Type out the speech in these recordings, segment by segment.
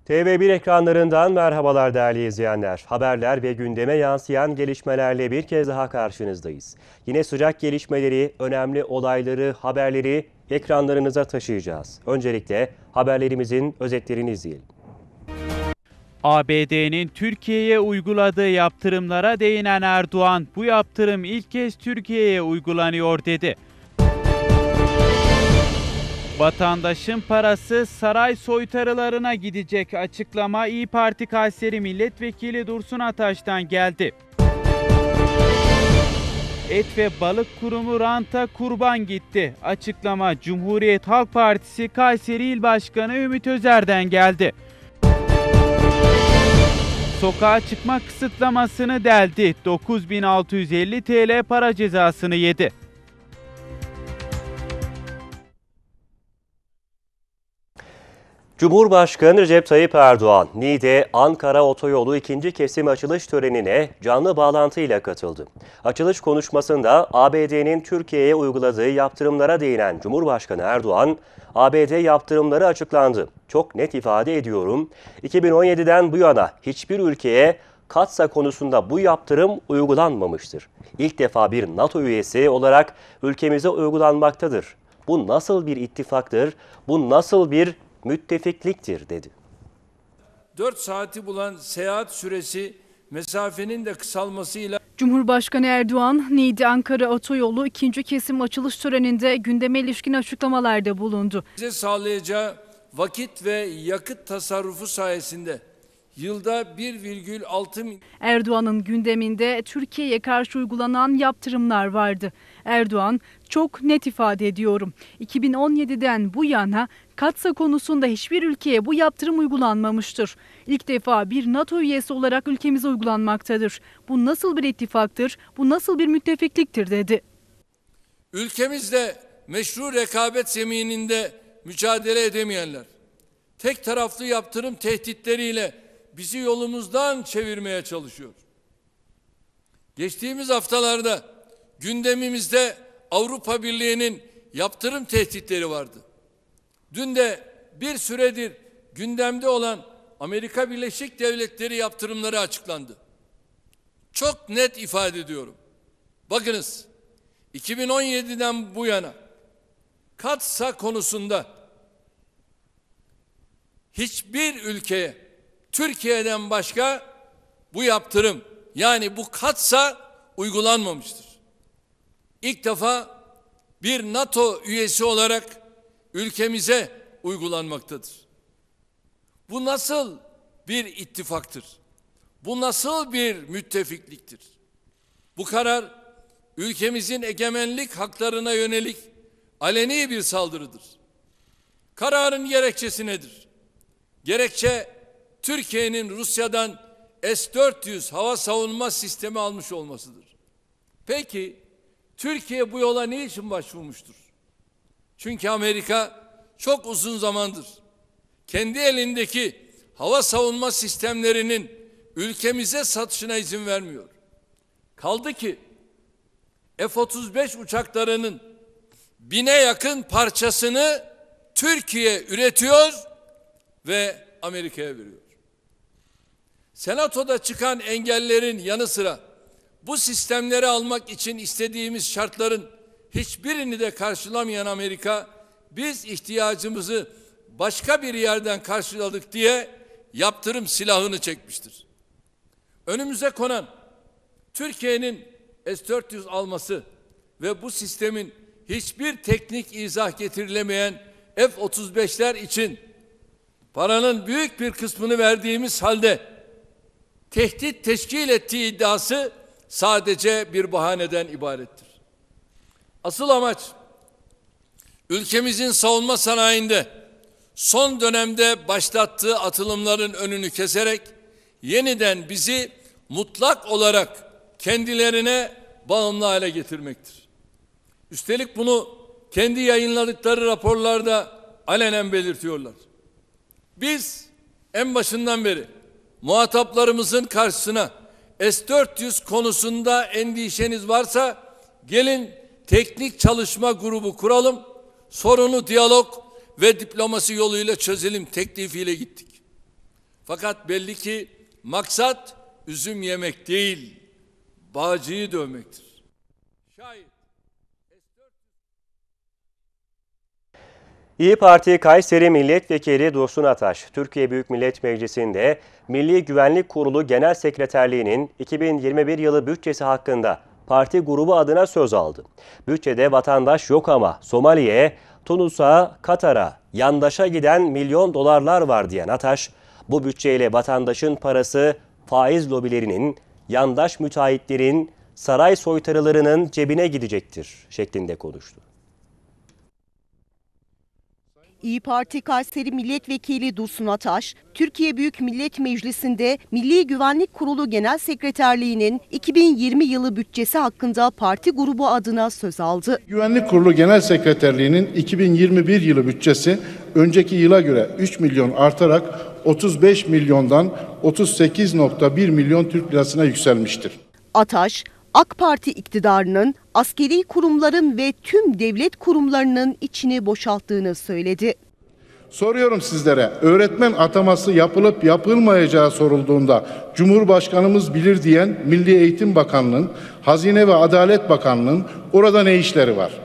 TV1 ekranlarından merhabalar değerli izleyenler. Haberler ve gündeme yansıyan gelişmelerle bir kez daha karşınızdayız. Yine sıcak gelişmeleri, önemli olayları, haberleri ekranlarınıza taşıyacağız. Öncelikle haberlerimizin özetlerini izleyelim. ABD'nin Türkiye'ye uyguladığı yaptırımlara değinen Erdoğan, bu yaptırım ilk kez Türkiye'ye uygulanıyor dedi. Vatandaşın parası saray soytarılarına gidecek açıklama İYİ Parti Kayseri Milletvekili Dursun Ataş'tan geldi. Et ve Balık Kurumu ranta kurban gitti. Açıklama Cumhuriyet Halk Partisi Kayseri İl Başkanı Ümit Özer'den geldi. Sokağa çıkma kısıtlamasını deldi. 9.650 TL para cezasını yedi. Cumhurbaşkanı Recep Tayyip Erdoğan, Niğde Ankara Otoyolu ikinci kesim açılış törenine canlı bağlantıyla katıldı. Açılış konuşmasında ABD'nin Türkiye'ye uyguladığı yaptırımlara değinen Cumhurbaşkanı Erdoğan, ABD yaptırımları açıklandı. Çok net ifade ediyorum, 2017'den bu yana hiçbir ülkeye Katsa konusunda bu yaptırım uygulanmamıştır. İlk defa bir NATO üyesi olarak ülkemize uygulanmaktadır. Bu nasıl bir ittifaktır, bu nasıl bir müttefikliktir dedi. 4 saati bulan seyahat süresi mesafenin de kısalmasıyla Cumhurbaşkanı Erdoğan, Niğde Ankara Otoyolu ikinci kesim açılış töreninde gündeme ilişkin açıklamalarda bulundu. bize sağlayacağı vakit ve yakıt tasarrufu sayesinde yılda 1,6 Erdoğan'ın gündeminde Türkiye'ye karşı uygulanan yaptırımlar vardı. Erdoğan, çok net ifade ediyorum, 2017'den bu yana Katsa konusunda hiçbir ülkeye bu yaptırım uygulanmamıştır. İlk defa bir NATO üyesi olarak ülkemize uygulanmaktadır. Bu nasıl bir ittifaktır, bu nasıl bir müttefikliktir dedi. Ülkemizde meşru rekabet zemininde mücadele edemeyenler, tek taraflı yaptırım tehditleriyle bizi yolumuzdan çevirmeye çalışıyor. Geçtiğimiz haftalarda gündemimizde Avrupa Birliği'nin yaptırım tehditleri vardı. Dün de bir süredir gündemde olan Amerika Birleşik Devletleri yaptırımları açıklandı. Çok net ifade ediyorum. Bakınız, 2017'den bu yana Katsa konusunda hiçbir ülkeye Türkiye'den başka bu yaptırım, yani bu Katsa uygulanmamıştır. İlk defa bir NATO üyesi olarak ülkemize uygulanmaktadır. Bu nasıl bir ittifaktır? Bu nasıl bir müttefikliktir? Bu karar ülkemizin egemenlik haklarına yönelik aleni bir saldırıdır. Kararın gerekçesi nedir? Gerekçe Türkiye'nin Rusya'dan S-400 hava savunma sistemi almış olmasıdır. Peki Türkiye bu yola niçin başvurmuştur? Çünkü Amerika çok uzun zamandır kendi elindeki hava savunma sistemlerinin ülkemize satışına izin vermiyor. Kaldı ki F-35 uçaklarının 1000'e yakın parçasını Türkiye üretiyor ve Amerika'ya veriyor. Senatoda çıkan engellerin yanı sıra bu sistemleri almak için istediğimiz şartların hiçbirini de karşılamayan Amerika, biz ihtiyacımızı başka bir yerden karşıladık diye yaptırım silahını çekmiştir. Önümüze konan Türkiye'nin S-400 alması ve bu sistemin hiçbir teknik izah getirilemeyen F-35'ler için paranın büyük bir kısmını verdiğimiz halde tehdit teşkil ettiği iddiası sadece bir bahaneden ibarettir. Asıl amaç ülkemizin savunma sanayinde son dönemde başlattığı atılımların önünü keserek yeniden bizi mutlak olarak kendilerine bağımlı hale getirmektir. Üstelik bunu kendi yayınladıkları raporlarda alenen belirtiyorlar. Biz en başından beri muhataplarımızın karşısına S-400 konusunda endişeniz varsa gelin teknik çalışma grubu kuralım, sorunu diyalog ve diplomasi yoluyla çözelim teklifiyle gittik. Fakat belli ki maksat üzüm yemek değil, bağcıyı dövmektir. Şayet İYİ Parti Kayseri Milletvekili Dursun Ataş, Türkiye Büyük Millet Meclisi'nde Milli Güvenlik Kurulu Genel Sekreterliği'nin 2021 yılı bütçesi hakkında parti grubu adına söz aldı. Bütçede vatandaş yok ama Somali'ye, Tunus'a, Katar'a, yandaşa giden milyon dolarlar var diyen Ataş, bu bütçeyle vatandaşın parası faiz lobilerinin, yandaş müteahhitlerin, saray soytarılarının cebine gidecektir şeklinde konuştu. İYİ Parti Kayseri Milletvekili Dursun Ataş, Türkiye Büyük Millet Meclisi'nde Milli Güvenlik Kurulu Genel Sekreterliği'nin 2020 yılı bütçesi hakkında parti grubu adına söz aldı. Güvenlik Kurulu Genel Sekreterliği'nin 2021 yılı bütçesi önceki yıla göre 3 milyon artarak 35 milyondan 38,1 milyon Türk lirasına yükselmiştir. Ataş, AK Parti iktidarının askeri kurumların ve tüm devlet kurumlarının içini boşalttığını söyledi. Soruyorum sizlere, öğretmen ataması yapılıp yapılmayacağı sorulduğunda Cumhurbaşkanımız bilir diyen Milli Eğitim Bakanlığı'nın, Hazine ve Adalet Bakanlığı'nın orada ne işleri var?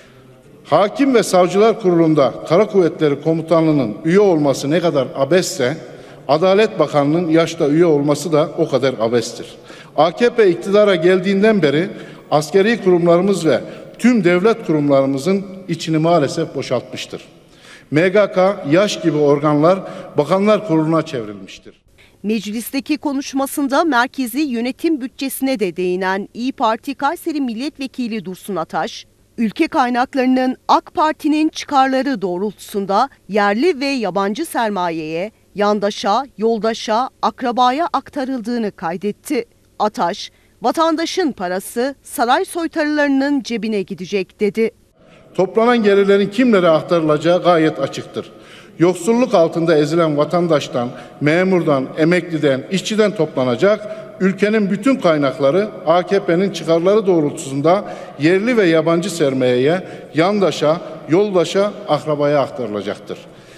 Hakim ve Savcılar Kurulu'nda Kara Kuvvetleri Komutanlığı'nın üye olması ne kadar abesse, Adalet Bakanlığı'nın yaşta üye olması da o kadar abestir. AKP iktidara geldiğinden beri askeri kurumlarımız ve tüm devlet kurumlarımızın içini maalesef boşaltmıştır. MGK, yaş gibi organlar Bakanlar Kurulu'na çevrilmiştir. Meclisteki konuşmasında merkezi yönetim bütçesine de değinen İYİ Parti Kayseri Milletvekili Dursun Ataş, ülke kaynaklarının AK Parti'nin çıkarları doğrultusunda yerli ve yabancı sermayeye, yandaşa, yoldaşa, akrabaya aktarıldığını kaydetti. Ataş, vatandaşın parası saray soytarılarının cebine gidecek dedi. Toplanan gelirlerin kimlere aktarılacağı gayet açıktır. Yoksulluk altında ezilen vatandaştan, memurdan, emekliden, işçiden toplanacak, ülkenin bütün kaynakları AKP'nin çıkarları doğrultusunda yerli ve yabancı sermayeye, yandaşa, yoldaşa, akrabaya aktarılacaktır.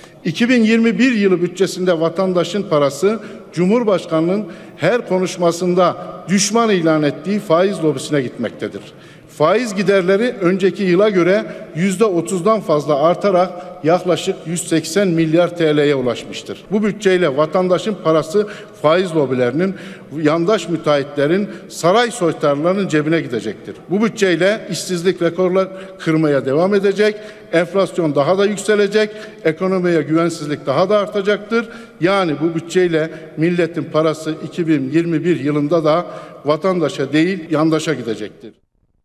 2021 yılı bütçesinde vatandaşın parası Cumhurbaşkanı'nın her konuşmasında düşman ilan ettiği faiz lobisine gitmektedir. Faiz giderleri önceki yıla göre %30'dan fazla artarak yaklaşık 180 milyar TL'ye ulaşmıştır. Bu bütçeyle vatandaşın parası faiz lobilerinin, yandaş müteahhitlerin, saray soytarılarının cebine gidecektir. Bu bütçeyle işsizlik rekorlar kırmaya devam edecek, enflasyon daha da yükselecek, ekonomiye güvensizlik daha da artacaktır. Yani bu bütçeyle milletin parası 2021 yılında da vatandaşa değil yandaşa gidecektir.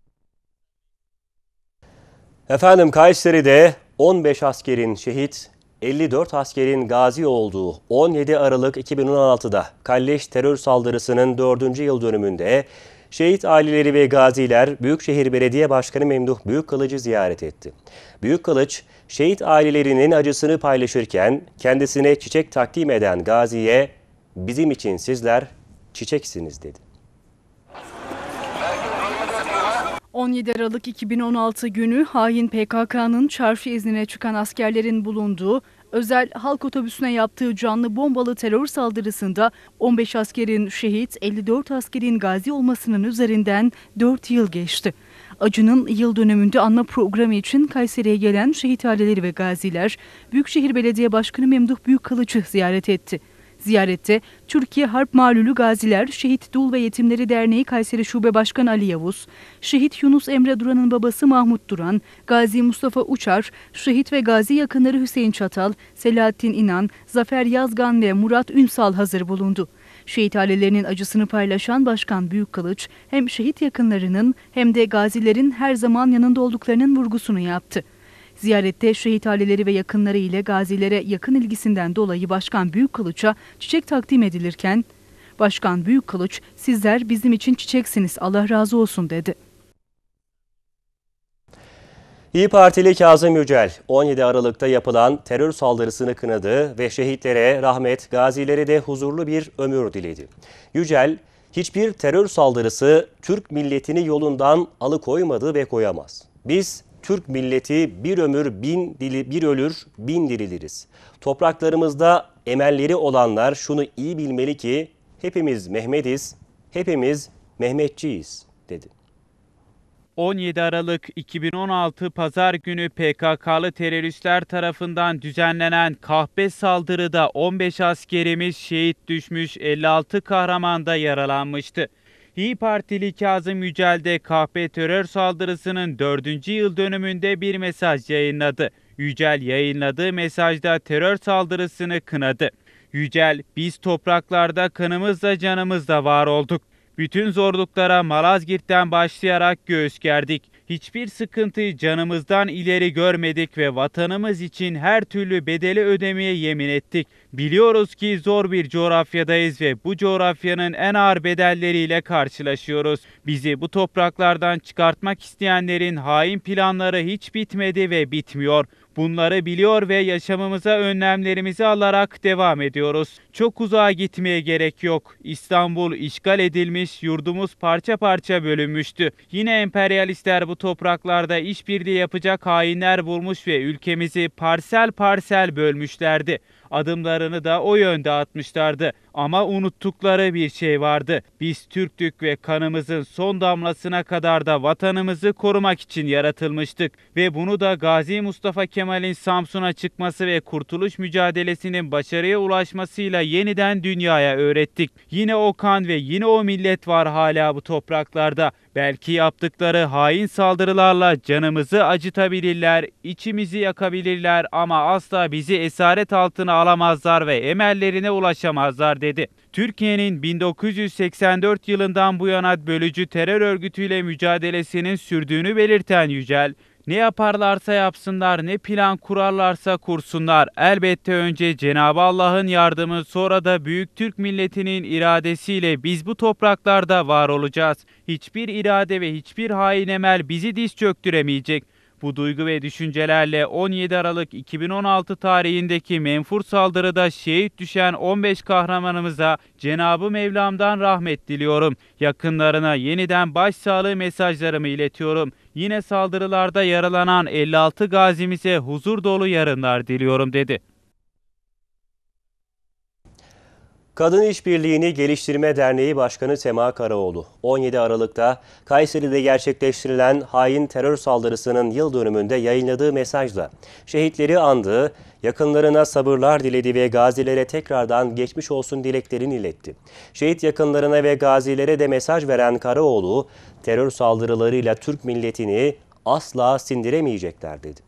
Efendim Kayseri'de 15 askerin şehit, 54 askerin gazi olduğu 17 Aralık 2016'da Kalleş terör saldırısının 4. yıl dönümünde şehit aileleri ve gaziler Büyükşehir Belediye Başkanı Memduh Büyükkılıç'ı ziyaret etti. Büyükkılıç, şehit ailelerinin acısını paylaşırken kendisine çiçek takdim eden gaziye "Bizim için sizler çiçeksiniz" dedi. 17 Aralık 2016 günü hain PKK'nın çarşı iznine çıkan askerlerin bulunduğu özel halk otobüsüne yaptığı canlı bombalı terör saldırısında 15 askerin şehit, 54 askerin gazi olmasının üzerinden 4 yıl geçti. Acının yıl dönümünde anma programı için Kayseri'ye gelen şehit aileleri ve gaziler Büyükşehir Belediye Başkanı Memduh Büyükkılıç'ı ziyaret etti. Ziyarette Türkiye Harp Malulü Gaziler, Şehit Dul ve Yetimleri Derneği Kayseri Şube Başkanı Ali Yavuz, Şehit Yunus Emre Duran'ın babası Mahmut Duran, Gazi Mustafa Uçar, şehit ve gazi yakınları Hüseyin Çatal, Selahattin İnan, Zafer Yazgan ve Murat Ünsal hazır bulundu. Şehit ailelerinin acısını paylaşan Başkan Büyükkılıç, hem şehit yakınlarının hem de gazilerin her zaman yanında olduklarının vurgusunu yaptı. Ziyarette şehit aileleri ve yakınları ile gazilere yakın ilgisinden dolayı Başkan Büyükkılıç'a çiçek takdim edilirken, Başkan Büyükkılıç, "Sizler bizim için çiçeksiniz, Allah razı olsun" dedi. İYİ Partili Kazım Yücel, 17 Aralık'ta yapılan terör saldırısını kınadı ve şehitlere rahmet, gazilere de huzurlu bir ömür diledi. Yücel, hiçbir terör saldırısı Türk milletini yolundan alıkoymadı ve koyamaz. Biz Türk milleti bir ömür bir ölür bin diriliriz. Topraklarımızda emelleri olanlar şunu iyi bilmeli ki hepimiz Mehmetiz, hepimiz Mehmetçiyiz dedi. 17 Aralık 2016 Pazar günü PKK'lı teröristler tarafından düzenlenen kahpe saldırıda 15 askerimiz şehit düşmüş, 56 kahraman da yaralanmıştı. İYİ Partili Kazım Yücel de kahpe terör saldırısının 4. yıl dönümünde bir mesaj yayınladı. Yücel yayınladığı mesajda terör saldırısını kınadı. Yücel, biz topraklarda kanımızla canımızla var olduk. Bütün zorluklara Malazgirt'ten başlayarak göğüs gerdik. Hiçbir sıkıntıyı canımızdan ileri görmedik ve vatanımız için her türlü bedeli ödemeye yemin ettik. Biliyoruz ki zor bir coğrafyadayız ve bu coğrafyanın en ağır bedelleriyle karşılaşıyoruz. Bizi bu topraklardan çıkartmak isteyenlerin hain planları hiç bitmedi ve bitmiyor. Bunları biliyor ve yaşamımıza önlemlerimizi alarak devam ediyoruz. Çok uzağa gitmeye gerek yok. İstanbul işgal edilmiş, yurdumuz parça parça bölünmüştü. Yine emperyalistler bu topraklarda işbirliği yapacak hainler bulmuş ve ülkemizi parsel parsel bölmüşlerdi. Adımlarını da o yönde atmışlardı. Ama unuttukları bir şey vardı. Biz Türktük ve kanımızın son damlasına kadar da vatanımızı korumak için yaratılmıştık. Ve bunu da Gazi Mustafa Kemal'in Samsun'a çıkması ve kurtuluş mücadelesinin başarıya ulaşmasıyla yeniden dünyaya öğrettik. Yine o kan ve yine o millet var hala bu topraklarda. Belki yaptıkları hain saldırılarla canımızı acıtabilirler, içimizi yakabilirler ama asla bizi esaret altına alamazlar ve emellerine ulaşamazlar dedi. Türkiye'nin 1984 yılından bu yana bölücü terör örgütüyle mücadelesinin sürdüğünü belirten Yücel, ne yaparlarsa yapsınlar, ne plan kurarlarsa kursunlar. Elbette önce Cenab-ı Allah'ın yardımı, sonra da büyük Türk milletinin iradesiyle biz bu topraklarda var olacağız. Hiçbir irade ve hiçbir hain emel bizi diz çöktüremeyecek. Bu duygu ve düşüncelerle 17 Aralık 2016 tarihindeki menfur saldırıda şehit düşen 15 kahramanımıza Cenab-ı Mevlam'dan rahmet diliyorum. Yakınlarına yeniden başsağlığı mesajlarımı iletiyorum. Yine saldırılarda yaralanan 56 gazimize huzur dolu yarınlar diliyorum dedi. Kadın İşbirliğini Geliştirme Derneği Başkanı Sema Karaoğlu, 17 Aralık'ta Kayseri'de gerçekleştirilen hain terör saldırısının yıl dönümünde yayınladığı mesajla şehitleri andı, yakınlarına sabırlar diledi ve gazilere tekrardan geçmiş olsun dileklerini iletti. Şehit yakınlarına ve gazilere de mesaj veren Karaoğlu, terör saldırılarıyla Türk milletini asla sindiremeyecekler dedi.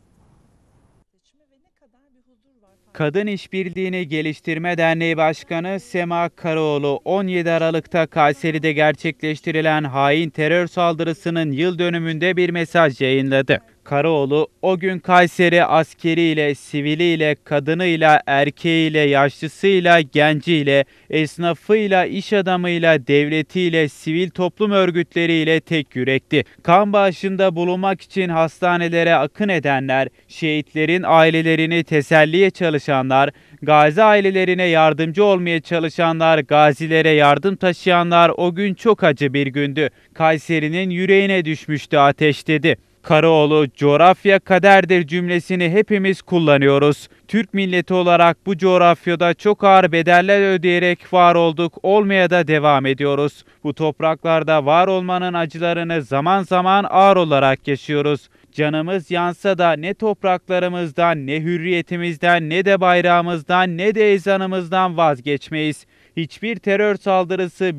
Kadın İşbirliğini Geliştirme Derneği Başkanı Sema Karaoğlu, 17 Aralık'ta Kayseri'de gerçekleştirilen hain terör saldırısının yıl dönümünde bir mesaj yayınladı. Karaoğlu, o gün Kayseri askeriyle, siviliyle, kadınıyla, erkeğiyle, yaşlısıyla, genciyle, esnafıyla, iş adamıyla, devletiyle, sivil toplum örgütleriyle tek yürekti. Kan bağışında bulunmak için hastanelere akın edenler, şehitlerin ailelerini teselliye çalışanlar, gazi ailelerine yardımcı olmaya çalışanlar, gazilere yardım taşıyanlar o gün çok acı bir gündü. Kayseri'nin yüreğine düşmüştü ateş dedi. Karaoğlu, coğrafya kaderdir cümlesini hepimiz kullanıyoruz. Türk milleti olarak bu coğrafyada çok ağır bedeller ödeyerek var olduk, olmaya da devam ediyoruz. Bu topraklarda var olmanın acılarını zaman zaman ağır olarak yaşıyoruz. Canımız yansa da ne topraklarımızdan, ne hürriyetimizden, ne de bayrağımızdan, ne de ezanımızdan vazgeçmeyiz. Hiçbir terör saldırısı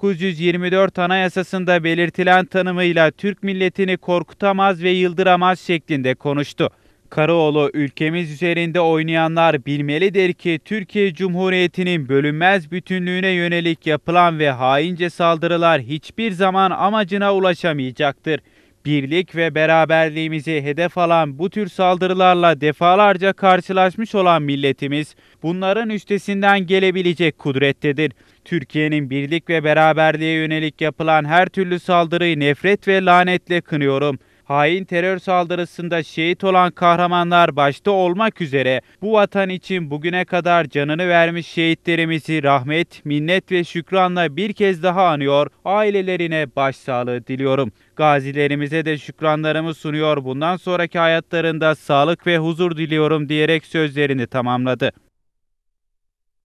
1924 Anayasası'nda belirtilen tanımıyla Türk milletini korkutamaz ve yıldıramaz şeklinde konuştu. Karaoğlu, ülkemiz üzerinde oynayanlar bilmelidir ki Türkiye Cumhuriyeti'nin bölünmez bütünlüğüne yönelik yapılan ve haince saldırılar hiçbir zaman amacına ulaşamayacaktır. Birlik ve beraberliğimizi hedef alan bu tür saldırılarla defalarca karşılaşmış olan milletimiz bunların üstesinden gelebilecek kudrettedir. Türkiye'nin birlik ve beraberliğe yönelik yapılan her türlü saldırıyı nefret ve lanetle kınıyorum. Hain terör saldırısında şehit olan kahramanlar başta olmak üzere bu vatan için bugüne kadar canını vermiş şehitlerimizi rahmet, minnet ve şükranla bir kez daha anıyor, ailelerine başsağlığı diliyorum. Gazilerimize de şükranlarımı sunuyor, bundan sonraki hayatlarında sağlık ve huzur diliyorum diyerek sözlerini tamamladı.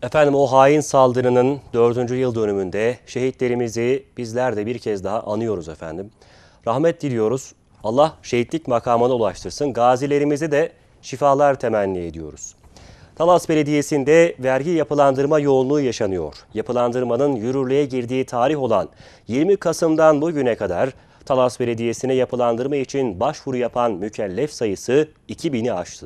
Efendim o hain saldırının 4. yıl dönümünde şehitlerimizi bizler de bir kez daha anıyoruz efendim. Rahmet diliyoruz. Allah şehitlik makamına ulaştırsın. Gazilerimize de şifalar temenni ediyoruz. Talas Belediyesi'nde vergi yapılandırma yoğunluğu yaşanıyor. Yapılandırmanın yürürlüğe girdiği tarih olan 20 Kasım'dan bugüne kadar Talas Belediyesi'ne yapılandırma için başvuru yapan mükellef sayısı 2000'i aştı.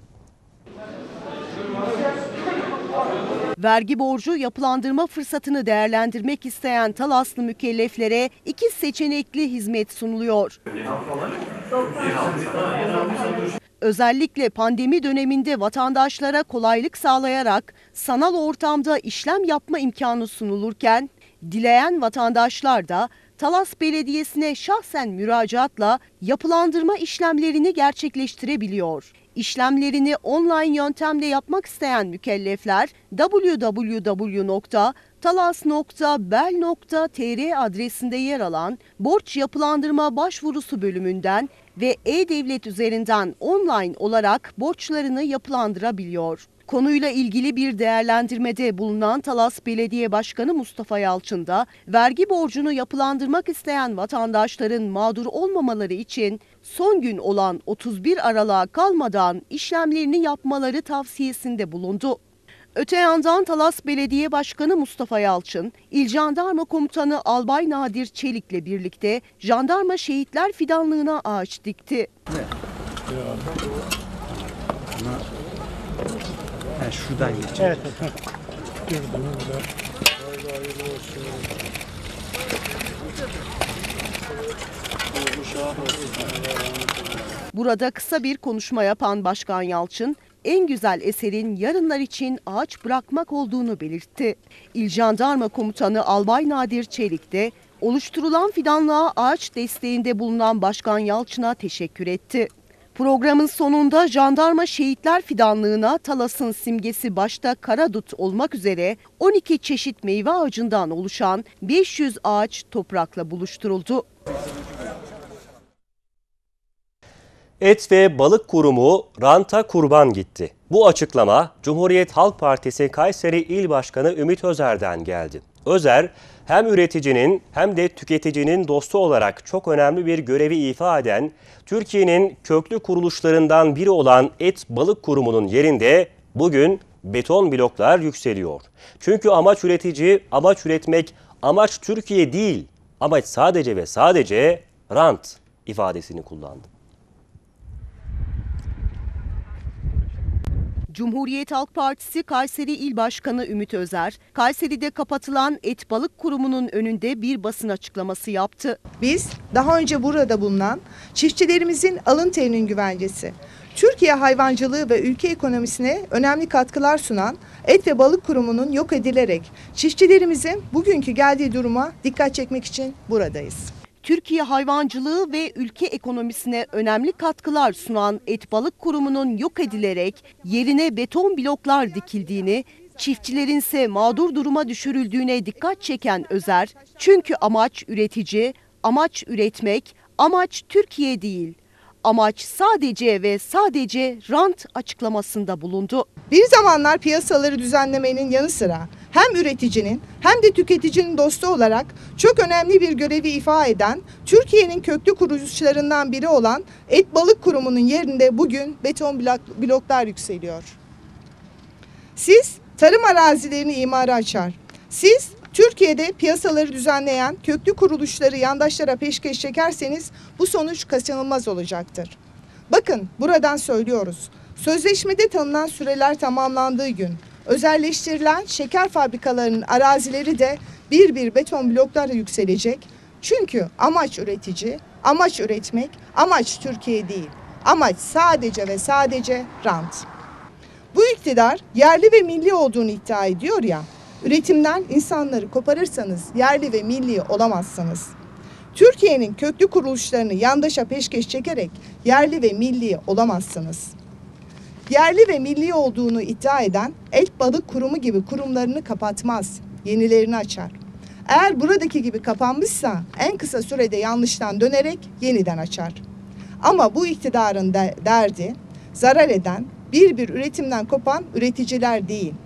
Vergi borcu yapılandırma fırsatını değerlendirmek isteyen Talaslı mükelleflere 2 seçenekli hizmet sunuluyor. Özellikle pandemi döneminde vatandaşlara kolaylık sağlayarak sanal ortamda işlem yapma imkanı sunulurken, dileyen vatandaşlar da Talas Belediyesi'ne şahsen müracaatla yapılandırma işlemlerini gerçekleştirebiliyor. İşlemlerini online yöntemle yapmak isteyen mükellefler www.talas.bel.tr adresinde yer alan borç yapılandırma başvurusu bölümünden ve e-devlet üzerinden online olarak borçlarını yapılandırabiliyor. Konuyla ilgili bir değerlendirmede bulunan Talas Belediye Başkanı Mustafa Yalçın da vergi borcunu yapılandırmak isteyen vatandaşların mağdur olmamaları için son gün olan 31 Aralık'a kalmadan işlemlerini yapmaları tavsiyesinde bulundu. Öte yandan Talas Belediye Başkanı Mustafa Yalçın, İl Jandarma Komutanı Albay Nadir Çelik'le birlikte Jandarma Şehitler Fidanlığı'na ağaç dikti. Şuradan geçelim. Evet. Burada kısa bir konuşma yapan Başkan Yalçın, en güzel eserin yarınlar için ağaç bırakmak olduğunu belirtti. İl Jandarma Komutanı Albay Nadir Çelik de oluşturulan fidanlığa ağaç desteğinde bulunan Başkan Yalçın'a teşekkür etti. Programın sonunda Jandarma Şehitler Fidanlığı'na Talas'ın simgesi başta karadut olmak üzere 12 çeşit meyve ağacından oluşan 500 ağaç toprakla buluşturuldu. Et ve Balık Kurumu ranta kurban gitti. Bu açıklama Cumhuriyet Halk Partisi Kayseri İl Başkanı Ümit Özer'den geldi. Özer, hem üreticinin hem de tüketicinin dostu olarak çok önemli bir görevi ifa eden Türkiye'nin köklü kuruluşlarından biri olan Et Balık Kurumu'nun yerinde bugün beton bloklar yükseliyor. Çünkü amaç üretici, amaç üretmek, amaç Türkiye değil, amaç sadece ve sadece rant ifadesini kullandı. Cumhuriyet Halk Partisi Kayseri İl Başkanı Ümit Özer, Kayseri'de kapatılan Et Balık Kurumu'nun önünde bir basın açıklaması yaptı. Biz daha önce burada bulunan çiftçilerimizin alın terinin güvencesi, Türkiye hayvancılığı ve ülke ekonomisine önemli katkılar sunan Et ve Balık Kurumu'nun yok edilerek çiftçilerimizin bugünkü geldiği duruma dikkat çekmek için buradayız. Türkiye hayvancılığı ve ülke ekonomisine önemli katkılar sunan Et Balık Kurumu'nun yok edilerek yerine beton bloklar dikildiğini, çiftçilerin ise mağdur duruma düşürüldüğüne dikkat çeken Özer, çünkü amaç üretici, amaç üretmek, amaç Türkiye değil, amaç sadece ve sadece rant açıklamasında bulundu. Bir zamanlar piyasaları düzenlemenin yanı sıra hem üreticinin hem de tüketicinin dostu olarak çok önemli bir görevi ifa eden Türkiye'nin köklü kuruluşlarından biri olan Et Balık Kurumu'nun yerinde bugün beton bloklar yükseliyor. Siz tarım arazilerini imara açar. Siz Türkiye'de piyasaları düzenleyen köklü kuruluşları yandaşlara peşkeş çekerseniz bu sonuç kaçınılmaz olacaktır. Bakın buradan söylüyoruz. Sözleşmede tanınan süreler tamamlandığı gün özelleştirilen şeker fabrikalarının arazileri de bir bir beton bloklarla yükselecek. Çünkü amaç üretici, amaç üretmek, amaç Türkiye değil. Amaç sadece ve sadece rant. Bu iktidar yerli ve milli olduğunu iddia ediyor ya, üretimden insanları koparırsanız yerli ve milli olamazsınız. Türkiye'nin köklü kuruluşlarını yandaşa peşkeş çekerek yerli ve milli olamazsınız. Yerli ve milli olduğunu iddia eden Et Balık Kurumu gibi kurumlarını kapatmaz, yenilerini açar. Eğer buradaki gibi kapanmışsa en kısa sürede yanlıştan dönerek yeniden açar. Ama bu iktidarın derdi zarar eden bir üretimden kopan üreticiler değil.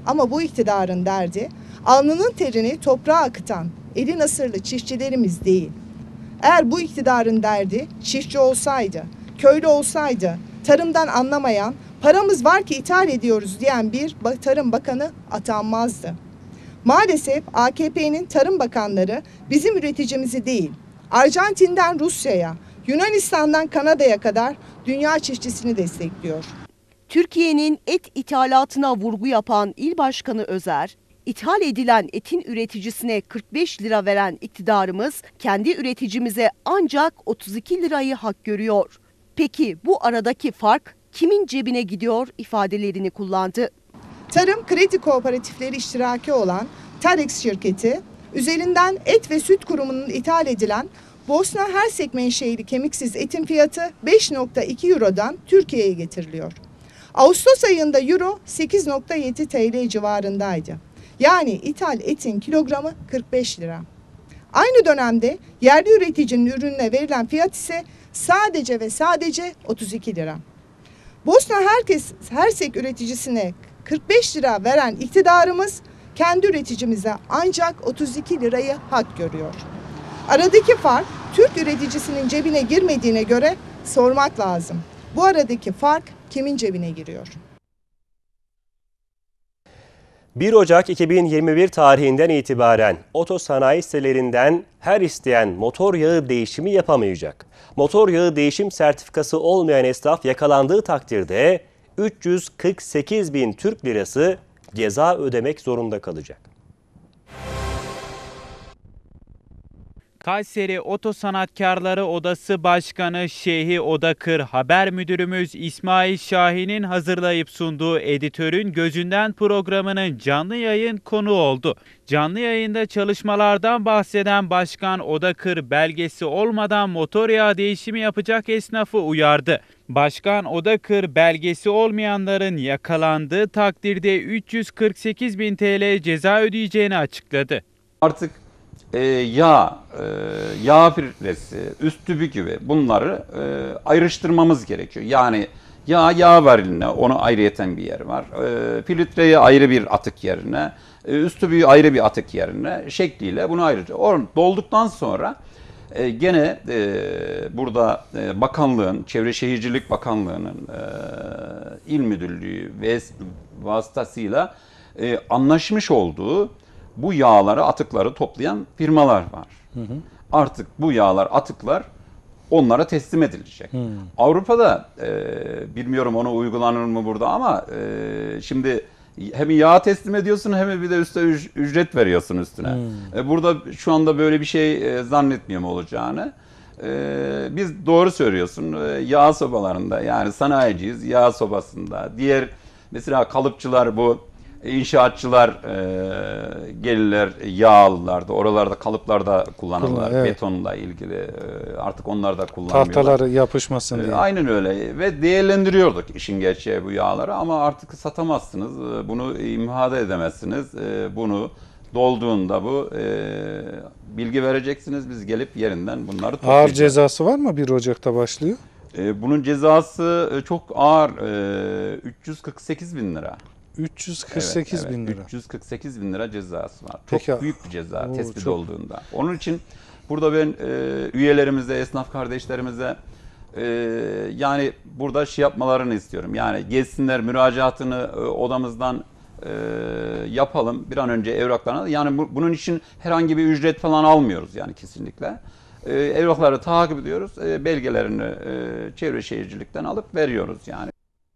Ama bu iktidarın derdi alnının terini toprağa akıtan eli nasırlı çiftçilerimiz değil. Eğer bu iktidarın derdi çiftçi olsaydı, köylü olsaydı, tarımdan anlamayan, paramız var ki ithal ediyoruz diyen bir tarım bakanı atanmazdı. Maalesef AKP'nin tarım bakanları bizim üreticimizi değil, Arjantin'den Rusya'ya, Yunanistan'dan Kanada'ya kadar dünya çiftçisini destekliyor. Türkiye'nin et ithalatına vurgu yapan İl Başkanı Özer, ithal edilen etin üreticisine 45 lira veren iktidarımız kendi üreticimize ancak 32 lirayı hak görüyor. Peki bu aradaki fark kimin cebine gidiyor ifadelerini kullandı. Tarım Kredi Kooperatifleri iştiraki olan Tarex şirketi üzerinden Et ve Süt Kurumu'nun ithal edilen Bosna Hersek menşeili kemiksiz etin fiyatı 5.2 Euro'dan Türkiye'ye getiriliyor. Ağustos ayında Euro 8.7 TL civarındaydı. Yani ithal etin kilogramı 45 lira. Aynı dönemde yerli üreticinin ürününe verilen fiyat ise sadece ve sadece 32 lira. Bosna Hersek üreticisine 45 lira veren iktidarımız kendi üreticimize ancak 32 lirayı hak görüyor. Aradaki fark Türk üreticisinin cebine girmediğine göre sormak lazım. Bu aradaki fark kimin cebine giriyor? 1 Ocak 2021 tarihinden itibaren otosanayi sitelerinden her isteyen motor yağı değişimi yapamayacak. Motor yağı değişim sertifikası olmayan esnaf yakalandığı takdirde 348 bin Türk lirası ceza ödemek zorunda kalacak. Kayseri Otosanatkarları Odası Başkanı Şeyhi Odakır, haber müdürümüz İsmail Şahin'in hazırlayıp sunduğu Editörün Gözünden programının canlı yayın konuğu oldu. Canlı yayında çalışmalardan bahseden Başkan Odakır, belgesi olmadan motor yağı değişimi yapacak esnafı uyardı. Başkan Odakır, belgesi olmayanların yakalandığı takdirde 348 bin TL ceza ödeyeceğini açıkladı. Artık yağ filtresi, üst tübü gibi bunları ayrıştırmamız gerekiyor. Yani yağ variline, onu ayrıyeten bir yer var. Filtreyi ayrı bir atık yerine, üst tübüyü ayrı bir atık yerine şekliyle bunu ayrıca. Dolduktan sonra gene burada bakanlığın, Çevre Şehircilik Bakanlığı'nın il müdürlüğü ve vasıtasıyla anlaşmış olduğu bu yağları, atıkları toplayan firmalar var. Artık bu yağlar, atıklar onlara teslim edilecek. Avrupa'da bilmiyorum onu uygulanır mı burada ama şimdi hem yağ teslim ediyorsun hem bir de üstüne ücret veriyorsun üstüne. Burada şu anda böyle bir şey zannetmiyorum olacağını. Biz doğru söylüyorsun. Yağ sobalarında, yani sanayiciyiz, yağ sobasında. Diğer mesela kalıpçılar, bu İnşaatçılar gelirler, yağlılarda, oralarda kalıplarda kullanırlar. Evet. Betonla ilgili artık onlar da kullanmıyorlar. Tahtaları yapışmasın diye. Aynen öyle ve değerlendiriyorduk işin gerçeği bu yağları ama artık satamazsınız, bunu imha da edemezsiniz. Bunu dolduğunda bu bilgi vereceksiniz, biz gelip yerinden bunları toplayacağız. Ağır cezası var mı? 1 Ocak'ta başlıyor. Bunun cezası çok ağır, 348 bin lira. 348 bin lira. 348 bin lira cezası var. Peki, çok büyük bir ceza tespit çok olduğunda. Onun için burada ben üyelerimize, esnaf kardeşlerimize yani burada şey yapmalarını istiyorum. Yani gelsinler, müracaatını odamızdan yapalım. Bir an önce evraklarına. Yani bunun için herhangi bir ücret falan almıyoruz yani kesinlikle. Evrakları takip ediyoruz. Belgelerini Çevre Şehircilik'ten alıp veriyoruz yani.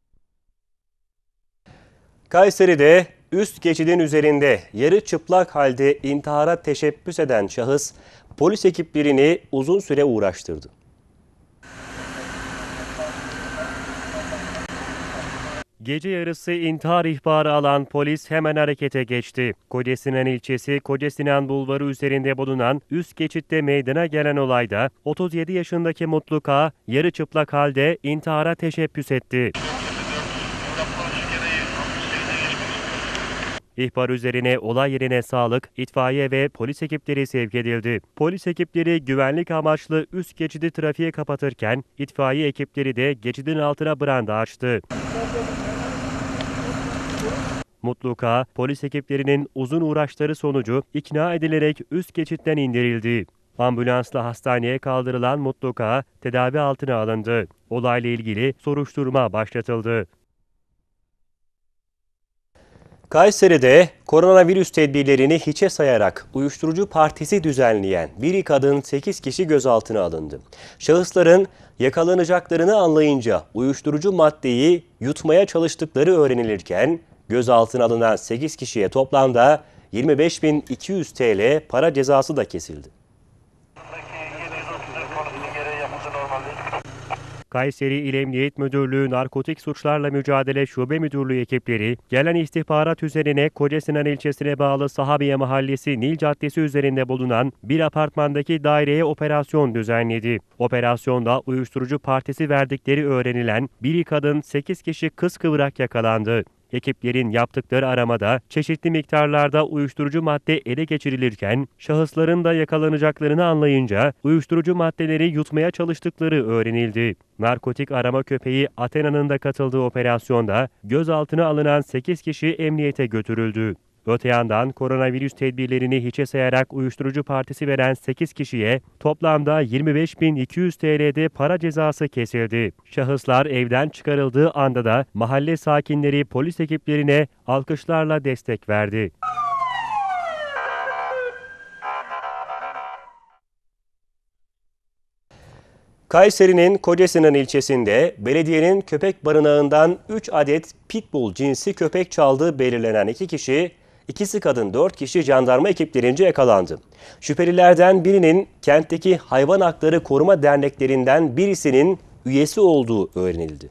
Kayseri'de üst geçidin üzerinde yarı çıplak halde intihara teşebbüs eden şahıs polis ekiplerini uzun süre uğraştırdı. Gece yarısı intihar ihbarı alan polis hemen harekete geçti. Kocasinan ilçesi Kocasinan Bulvarı üzerinde bulunan üst geçitte meydana gelen olayda 37 yaşındaki Mutlu K. yarı çıplak halde intihara teşebbüs etti. İhbar üzerine olay yerine sağlık, itfaiye ve polis ekipleri sevk edildi. Polis ekipleri güvenlik amaçlı üst geçidi trafiğe kapatırken itfaiye ekipleri de geçidin altına branda açtı. Mutlu K, polis ekiplerinin uzun uğraşları sonucu ikna edilerek üst geçitten indirildi. Ambulansla hastaneye kaldırılan Mutlu K, tedavi altına alındı. Olayla ilgili soruşturma başlatıldı. Kayseri'de koronavirüs tedbirlerini hiçe sayarak uyuşturucu partisi düzenleyen bir kadın 8 kişi gözaltına alındı. Şahısların yakalanacaklarını anlayınca uyuşturucu maddeyi yutmaya çalıştıkları öğrenilirken gözaltına alınan 8 kişiye toplamda 25.200 TL para cezası da kesildi. Kayseri İl Emniyet Müdürlüğü Narkotik Suçlarla Mücadele Şube Müdürlüğü ekipleri gelen istihbarat üzerine Kocasinan ilçesine bağlı Sahabiye Mahallesi Nil Caddesi üzerinde bulunan bir apartmandaki daireye operasyon düzenledi. Operasyonda uyuşturucu partisi verdikleri öğrenilen bir kadın 8 kişi kıskıvrak yakalandı. Ekiplerin yaptıkları aramada çeşitli miktarlarda uyuşturucu madde ele geçirilirken şahısların da yakalanacaklarını anlayınca uyuşturucu maddeleri yutmaya çalıştıkları öğrenildi. Narkotik arama köpeği Athena'nın da katıldığı operasyonda gözaltına alınan 8 kişi emniyete götürüldü. Öte yandan koronavirüs tedbirlerini hiçe sayarak uyuşturucu partisi veren 8 kişiye toplamda 25.200 TL'de para cezası kesildi. Şahıslar evden çıkarıldığı anda da mahalle sakinleri polis ekiplerine alkışlarla destek verdi. Kayseri'nin Kocasinan ilçesinde belediyenin köpek barınağından 3 adet pitbull cinsi köpek çaldığı belirlenen 2 kişi, ikisi kadın 4 kişi jandarma ekiplerince yakalandı. Şüphelilerden birinin kentteki hayvan hakları koruma derneklerinden birisinin üyesi olduğu öğrenildi.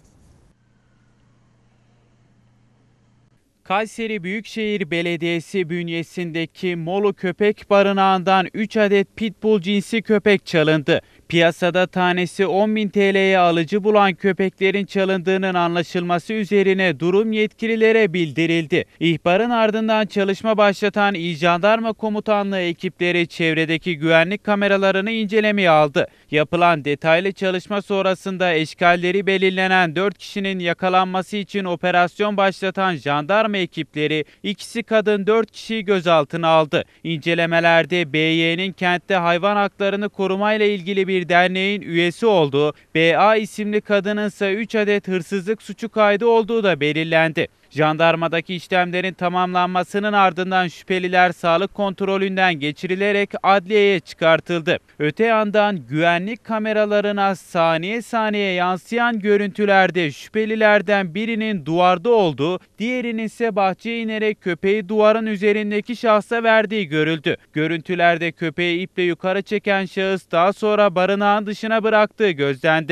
Kayseri Büyükşehir Belediyesi bünyesindeki Molu Köpek Barınağı'ndan 3 adet pitbull cinsi köpek çalındı. Piyasada tanesi 10.000 TL'ye alıcı bulan köpeklerin çalındığının anlaşılması üzerine durum yetkililere bildirildi. İhbarın ardından çalışma başlatan İl Jandarma Komutanlığı ekipleri çevredeki güvenlik kameralarını incelemeye aldı. Yapılan detaylı çalışma sonrasında eşkalleri belirlenen 4 kişinin yakalanması için operasyon başlatan jandarma ekipleri ikisi kadın 4 kişiyi gözaltına aldı. İncelemelerde BY'nin kentte hayvan haklarını korumayla ilgili bir derneğin üyesi olduğu, BA isimli kadının ise 3 adet hırsızlık suçu kaydı olduğu da belirlendi. Jandarmadaki işlemlerin tamamlanmasının ardından şüpheliler sağlık kontrolünden geçirilerek adliyeye çıkartıldı. Öte yandan güvenlik kameralarına saniye saniye yansıyan görüntülerde şüphelilerden birinin duvarda olduğu, diğerinin ise bahçeye inerek köpeği duvarın üzerindeki şahsa verdiği görüldü. Görüntülerde köpeği iple yukarı çeken şahıs daha sonra barınağın dışına bıraktığı gözlendi.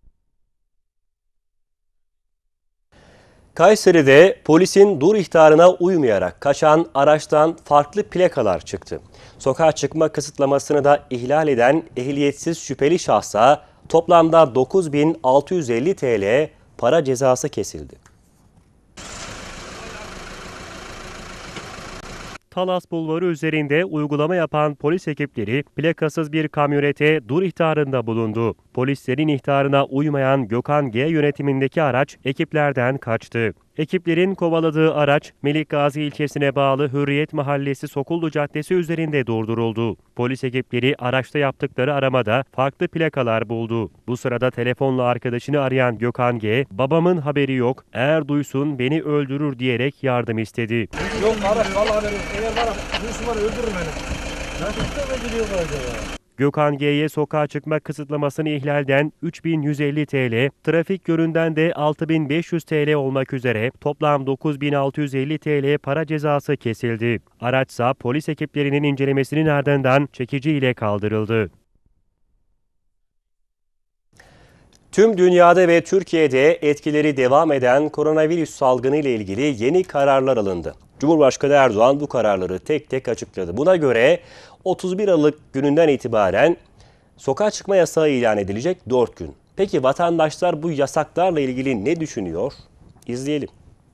Kayseri'de polisin dur ihtarına uymayarak kaçan araçtan farklı plakalar çıktı. Sokağa çıkma kısıtlamasını da ihlal eden ehliyetsiz şüpheli şahsa toplamda 9.650 TL para cezası kesildi. Talas Bulvarı üzerinde uygulama yapan polis ekipleri plakasız bir kamyonete dur ihtarında bulundu. Polislerin ihtarına uymayan Gökhan G yönetimindeki araç ekiplerden kaçtı. Ekiplerin kovaladığı araç Melik Gazi ilçesine bağlı Hürriyet Mahallesi Sokullu Caddesi üzerinde durduruldu. Polis ekipleri araçta yaptıkları aramada farklı plakalar buldu. Bu sırada telefonla arkadaşını arayan Gökhan G, "Babamın haberi yok, eğer duysun beni öldürür" diyerek yardım istedi. Yok araç vallahi haberi yok. Eğer var duysun bana öldürür beni. Nasıl biliyor bu acaba? Gökhan G'ye sokağa çıkma kısıtlamasını ihlalden 3.150 TL, trafik yönünden de 6.500 TL olmak üzere toplam 9.650 TL para cezası kesildi. Araçsa polis ekiplerinin incelemesinin ardından çekici ile kaldırıldı. Tüm dünyada ve Türkiye'de etkileri devam eden koronavirüs salgını ile ilgili yeni kararlar alındı. Cumhurbaşkanı Erdoğan bu kararları tek tek açıkladı. Buna göre 31 Aralık gününden itibaren sokağa çıkma yasağı ilan edilecek 4 gün. Peki vatandaşlar bu yasaklarla ilgili ne düşünüyor? İzleyelim.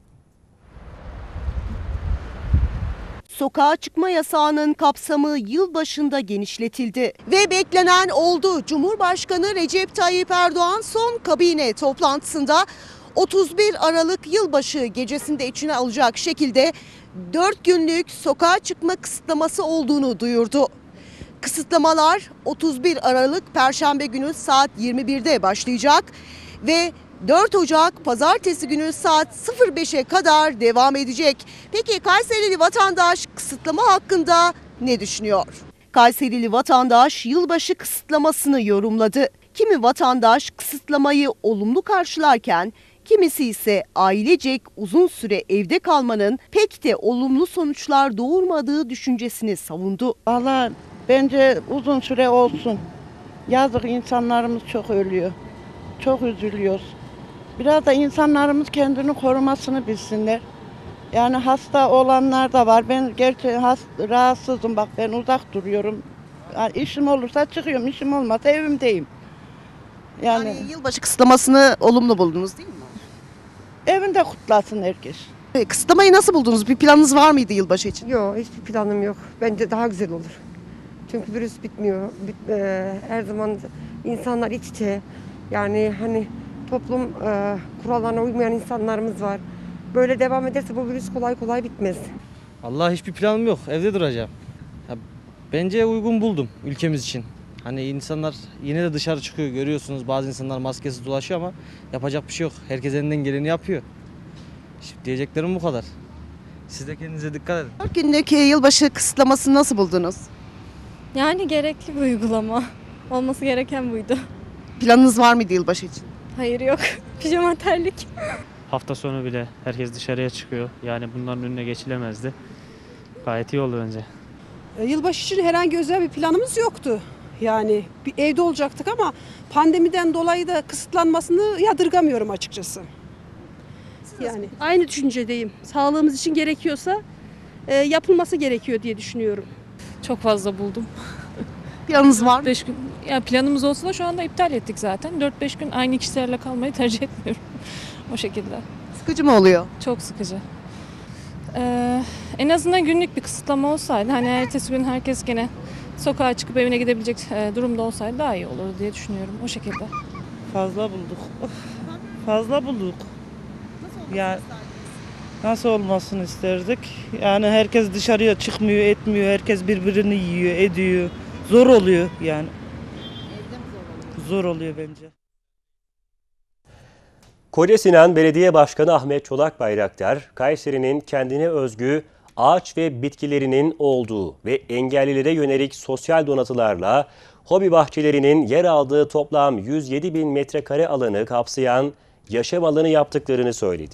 Sokağa çıkma yasağının kapsamı yıl başında genişletildi ve beklenen oldu. Cumhurbaşkanı Recep Tayyip Erdoğan son kabine toplantısında 31 Aralık yılbaşı gecesinde içine alacak şekilde 4 günlük sokağa çıkma kısıtlaması olduğunu duyurdu. Kısıtlamalar 31 Aralık Perşembe günü saat 21'de başlayacak ve 4 Ocak Pazartesi günü saat 05'e kadar devam edecek. Peki Kayserili vatandaş kısıtlama hakkında ne düşünüyor? Kayserili vatandaş yılbaşı kısıtlamasını yorumladı. Kimi vatandaş kısıtlamayı olumlu karşılarken kimisi ise ailecek uzun süre evde kalmanın pek de olumlu sonuçlar doğurmadığı düşüncesini savundu. Vallahi bence uzun süre olsun. Yazık, insanlarımız çok ölüyor. Çok üzülüyoruz. Biraz da insanlarımız kendini korumasını bilsinler. Yani hasta olanlar da var. Ben gerçi rahatsızım, bak ben uzak duruyorum. Yani işim olursa çıkıyorum, işim olmazsa evimdeyim. Yani yılbaşı kısıtlamasını olumlu buldunuz değil mi? Evinde kutlasın herkes. Kısıtlamayı nasıl buldunuz? Bir planınız var mıydı yılbaşı için? Yok, hiçbir planım yok. Bence daha güzel olur. Çünkü virüs bitmiyor. Her zaman insanlar iç içe. Yani hani toplum kurallarına uymayan insanlarımız var. Böyle devam ederse bu virüs kolay kolay bitmez. Vallahi hiçbir planım yok. Evde duracağım. Ya, bence uygun buldum ülkemiz için. Hani insanlar yine de dışarı çıkıyor, görüyorsunuz. Bazı insanlar maskesiz dolaşıyor ama yapacak bir şey yok. Herkes elinden geleni yapıyor. Şimdi diyeceklerim bu kadar. Siz de kendinize dikkat edin. 4 günlük yılbaşı kısıtlamasını nasıl buldunuz? Yani gerekli bir uygulama. Olması gereken buydu. Planınız var mıydı yılbaşı için? Hayır, yok. Pijama terlik. Hafta sonu bile herkes dışarıya çıkıyor. Yani bunların önüne geçilemezdi. Gayet iyi oldu bence. Yılbaşı için herhangi özel bir planımız yoktu. Yani bir evde olacaktık ama pandemiden dolayı da kısıtlanmasını yadırgamıyorum açıkçası. Yani aynı düşüncedeyim. Sağlığımız için gerekiyorsa yapılması gerekiyor diye düşünüyorum. Çok fazla buldum. Planınız var mı? 5 gün. Ya planımız olsa da şu anda iptal ettik zaten. 4-5 gün aynı kişilerle kalmayı tercih etmiyorum. O şekilde. Sıkıcı mı oluyor? Çok sıkıcı. En azından günlük bir kısıtlama olsaydı, hani ertesi gün herkes gene sokağa çıkıp evine gidebilecek durumda olsaydı daha iyi olurdu diye düşünüyorum. O şekilde. Fazla bulduk. Fazla bulduk. Nasıl olmasını isterdik? Yani herkes dışarıya çıkmıyor, etmiyor. Herkes birbirini yiyor, ediyor. Zor oluyor yani. Zor oluyor bence. Kocasinan Belediye Başkanı Ahmet Çolak Bayraktar, Kayseri'nin kendine özgü ağaç ve bitkilerinin olduğu ve engellilere yönelik sosyal donatılarla hobi bahçelerinin yer aldığı toplam 107 bin metrekare alanı kapsayan yaşam alanı yaptıklarını söyledi.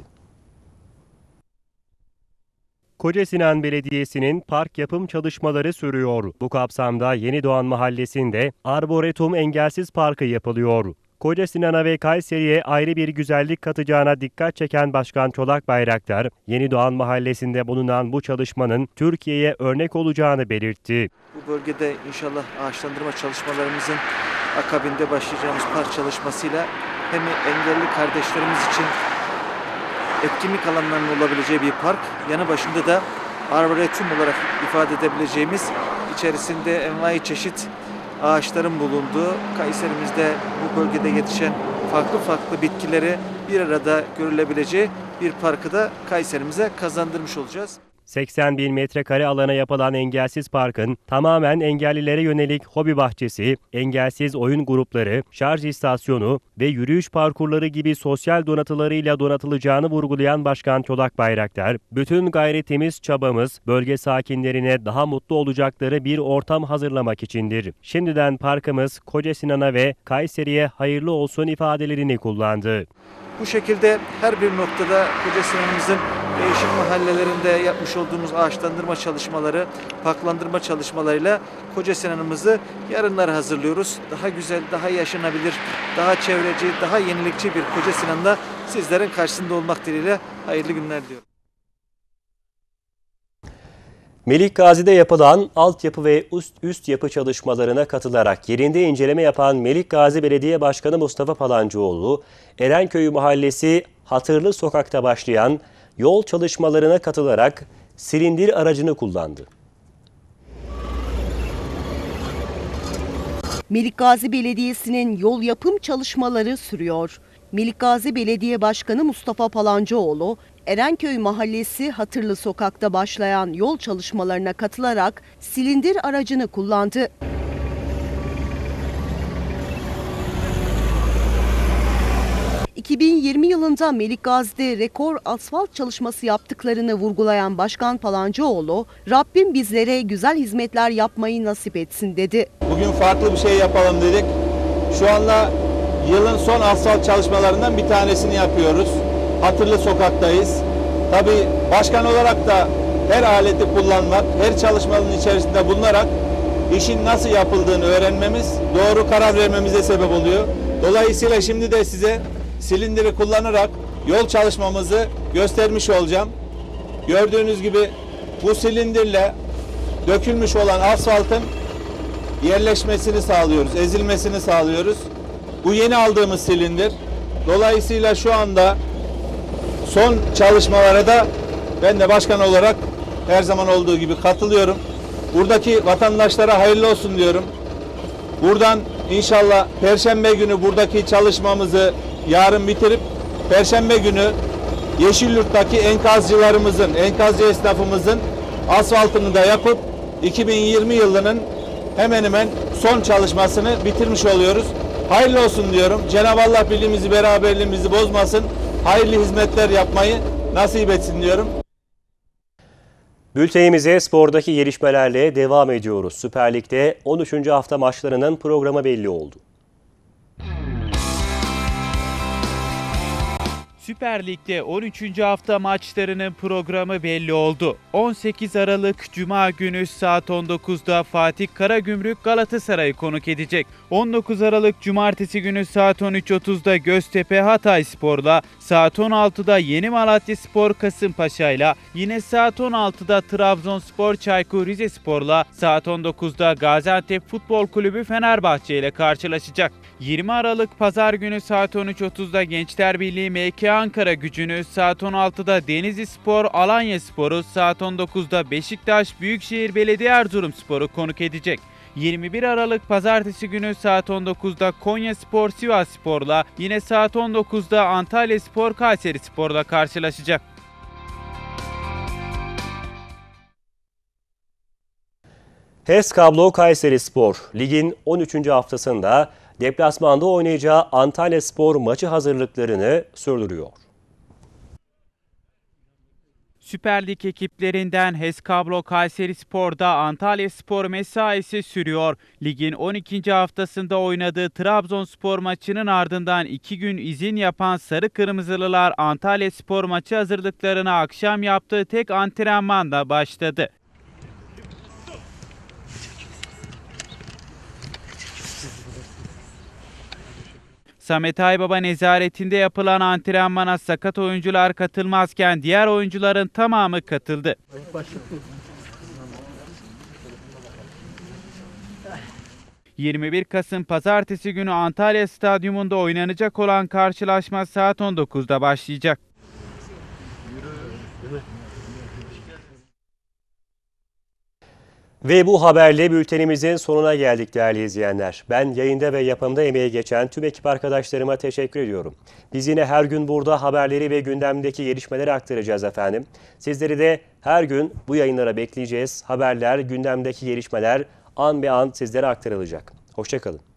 Kocasinan Belediyesi'nin park yapım çalışmaları sürüyor. Bu kapsamda Yenidoğan Mahallesi'nde Arboretum Engelsiz Parkı yapılıyor. Kocasinan'a ve Kayseri'ye ayrı bir güzellik katacağına dikkat çeken Başkan Çolak Bayraktar, Yenidoğan Mahallesi'nde bulunan bu çalışmanın Türkiye'ye örnek olacağını belirtti. Bu bölgede inşallah ağaçlandırma çalışmalarımızın akabinde başlayacağımız park çalışmasıyla hem engelli kardeşlerimiz için etkinlik alanlarının olabileceği bir park, yanı başında da arboretum olarak ifade edebileceğimiz, içerisinde envai çeşit ağaçların bulunduğu, Kayserimizde bu bölgede yetişen farklı bitkileri bir arada görülebileceği bir parkı da Kayserimize kazandırmış olacağız. 80 bin metrekare alana yapılan Engelsiz Park'ın tamamen engellilere yönelik hobi bahçesi, engelsiz oyun grupları, şarj istasyonu ve yürüyüş parkurları gibi sosyal donatılarıyla donatılacağını vurgulayan Başkan Çolak Bayraktar, bütün gayretimiz, çabamız bölge sakinlerine daha mutlu olacakları bir ortam hazırlamak içindir. Şimdiden parkımız Kocasinan'a ve Kayseri'ye hayırlı olsun ifadelerini kullandı. Bu şekilde her bir noktada Kocasinan'ımızın değişik mahallelerinde yapmış olduğumuz ağaçlandırma çalışmaları, parklandırma çalışmalarıyla Kocasinan'ımızı yarınlara hazırlıyoruz. Daha güzel, daha yaşanabilir, daha çevreci, daha yenilikçi bir Kocasinan'da sizlerin karşısında olmak dileğiyle hayırlı günler diliyorum. Melikgazi'de yapılan altyapı ve üst yapı çalışmalarına katılarak yerinde inceleme yapan Melikgazi Belediye Başkanı Mustafa Palancıoğlu, Erenköy Mahallesi Hatırlı Sokak'ta başlayan yol çalışmalarına katılarak silindir aracını kullandı. Melikgazi Belediyesi'nin yol yapım çalışmaları sürüyor. Melikgazi Belediye Başkanı Mustafa Palancıoğlu, Erenköy Mahallesi Hatırlı Sokak'ta başlayan yol çalışmalarına katılarak silindir aracını kullandı. ...2020 yılında Melikgazi'de rekor asfalt çalışması yaptıklarını vurgulayan Başkan Palancıoğlu, "Rabbim bizlere güzel hizmetler yapmayı nasip etsin" dedi. Bugün farklı bir şey yapalım dedik. Şu anda yılın son asfalt çalışmalarından bir tanesini yapıyoruz. Hatırlı Sokak'tayız. Tabii başkan olarak da her aleti kullanmak, her çalışmanın içerisinde bulunarak işin nasıl yapıldığını öğrenmemiz, doğru karar vermemize sebep oluyor. Dolayısıyla şimdi de size silindiri kullanarak yol çalışmamızı göstermiş olacağım. Gördüğünüz gibi bu silindirle dökülmüş olan asfaltın yerleşmesini sağlıyoruz, ezilmesini sağlıyoruz. Bu yeni aldığımız silindir. Dolayısıyla şu anda son çalışmalara da ben de başkan olarak her zaman olduğu gibi katılıyorum. Buradaki vatandaşlara hayırlı olsun diyorum. Buradan inşallah Perşembe günü buradaki çalışmamızı yarın bitirip Perşembe günü Yeşilyurt'taki enkazcılarımızın, enkazcı esnafımızın asfaltını da yapıp 2020 yılının hemen hemen son çalışmasını bitirmiş oluyoruz. Hayırlı olsun diyorum. Cenab-ı Allah birliğimizi, beraberliğimizi bozmasın. Hayırlı hizmetler yapmayı nasip etsin diyorum. Bültenimize spordaki gelişmelerle devam ediyoruz. Süper Lig'de 13. hafta maçlarının programı belli oldu. Süper Lig'de 13. hafta maçlarının programı belli oldu. 18 Aralık Cuma günü saat 19'da Fatih Karagümrük Galatasaray'ı konuk edecek. 19 Aralık Cumartesi günü saat 13.30'da Göztepe Hatayspor'la, saat 16'da Yeni Malatyaspor Kasımpaşa'yla, yine saat 16'da Trabzonspor Çaykur Rizespor'la, saat 19'da Gaziantep Futbol Kulübü Fenerbahçe ile karşılaşacak. 20 Aralık Pazar günü saat 13.30'da Gençler Birliği MK Ankara Gücü'nü, saat 16'da Denizlispor Alanyaspor'u, saat 19'da Beşiktaş Büyükşehir Belediye Erzurumspor'u konuk edecek. 21 Aralık Pazartesi günü saat 19'da Konyaspor Sivasspor'la, yine saat 19'da Antalyaspor Kayserispor'la karşılaşacak. HES Kablo Kayserispor ligin 13. haftasında deplasmanda oynayacağı Antalyaspor maçı hazırlıklarını sürdürüyor. Süper Lig ekiplerinden HES Kablo Kayserispor'da Antalyaspor mesaisi sürüyor. Ligin 12. haftasında oynadığı Trabzonspor maçının ardından 2 gün izin yapan Sarı Kırmızılılar Antalyaspor maçı hazırlıklarına akşam yaptığı tek antrenmanla başladı. Samet Aybaba nezaretinde yapılan antrenmana sakat oyuncular katılmazken diğer oyuncuların tamamı katıldı. 21 Kasım Pazartesi günü Antalya Stadyumunda oynanacak olan karşılaşma saat 19'da başlayacak. Ve bu haberle bültenimizin sonuna geldik değerli izleyenler. Ben yayında ve yapımda emeği geçen tüm ekip arkadaşlarıma teşekkür ediyorum. Biz yine her gün burada haberleri ve gündemdeki gelişmeleri aktaracağız efendim. Sizleri de her gün bu yayınlara bekleyeceğiz. Haberler, gündemdeki gelişmeler an be an sizlere aktarılacak. Hoşça kalın.